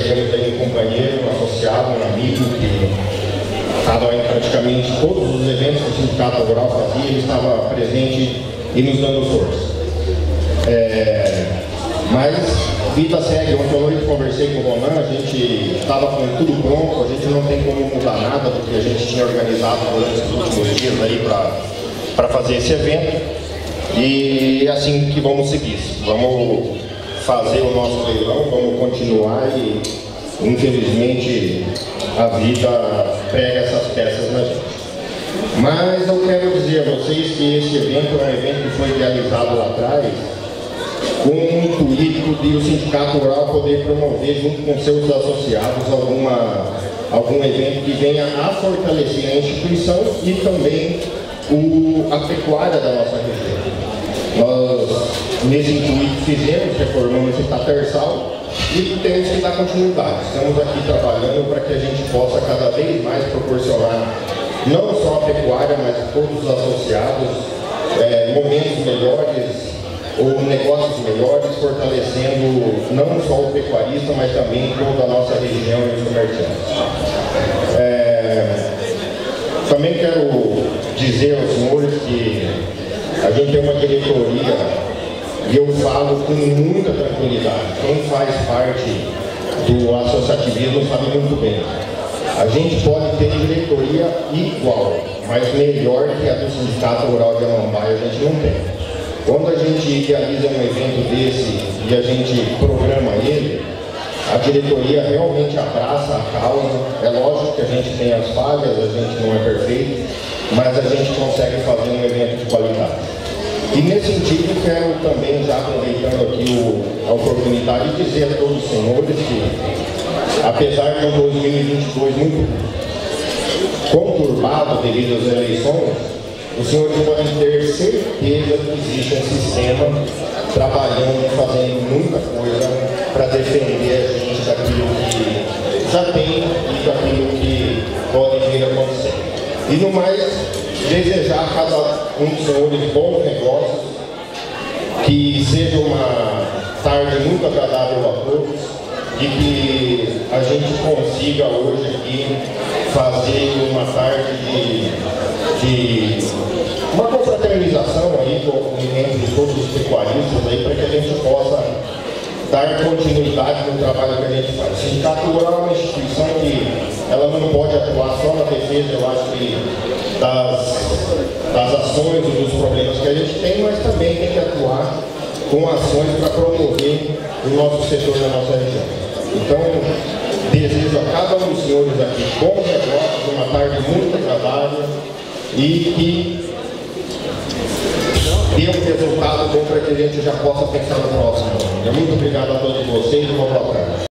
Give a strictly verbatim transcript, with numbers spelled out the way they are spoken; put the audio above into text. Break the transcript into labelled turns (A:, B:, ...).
A: perdemos aí um companheiro, um associado, um amigo que estava em praticamente todos os eventos que o Sindicato Rural fazia, ele estava presente e nos dando força. É, mas vida segue. Ontem à noite conversei com o Ronan, a gente estava com tudo pronto, a gente não tem como mudar nada do que a gente tinha organizado durante os últimos dias aí para fazer esse evento. E é assim que vamos seguir. Vamos fazer o nosso leilão, vamos continuar e infelizmente a vida pega essas peças na gente. Mas eu quero dizer a vocês que esse evento é um evento que foi realizado lá atrás com o intuito de o Sindicato Rural poder promover junto com seus associados alguma, algum evento que venha a fortalecer a instituição e também o, a pecuária da nossa região. Nós, nesse intuito, fizemos, reformamos esse tapersal e temos que dar continuidade. Estamos aqui trabalhando para que a gente possa cada vez mais proporcionar não só a pecuária, mas todos os associados, é, momentos melhores ou negócios melhores, fortalecendo não só o pecuarista, mas também toda a nossa região e os comerciantes. É, também quero dizer aos senhores que a gente tem uma diretoria e eu falo com muita tranquilidade. Quem faz parte do associativismo sabe muito bem. A gente pode ter diretoria igual, mas melhor que a do Sindicato Rural de Amambaia a gente não tem. Quando a gente realiza um evento desse e a gente programa ele, a diretoria realmente abraça a causa. É lógico que a gente tem as falhas, a gente não é perfeito, mas a gente consegue fazer um evento de qualidade. E nesse sentido, quero também, já aproveitando aqui o, a oportunidade, de dizer a todos os senhores que, apesar de um dois mil e vinte e dois muito conturbado devido às eleições, os senhores podem ter certeza que existe um sistema trabalhando e fazendo muita coisa para defender a gente daquilo que já tem e daquilo que pode vir a acontecer. E no mais, desejar a cada um dos senhores bons negócios, que seja uma tarde muito agradável a todos e que a gente consiga hoje aqui fazer uma tarde de, de uma confraternização aí com entre todos os pecuaristas aí, para que a gente possa dar continuidade no trabalho que a gente faz. O Sindicato Rural é uma instituição que ela não pode atuar só na defesa, eu acho que das, das ações e dos problemas que a gente tem, mas também tem que atuar com ações para promover o nosso setor na nossa região. Então, desejo a cada um dos senhores aqui bons negócios, uma tarde muito agradável e que dê um resultado bom para que a gente já possa pensar no próximo. Muito obrigado a todos vocês e uma boa tarde.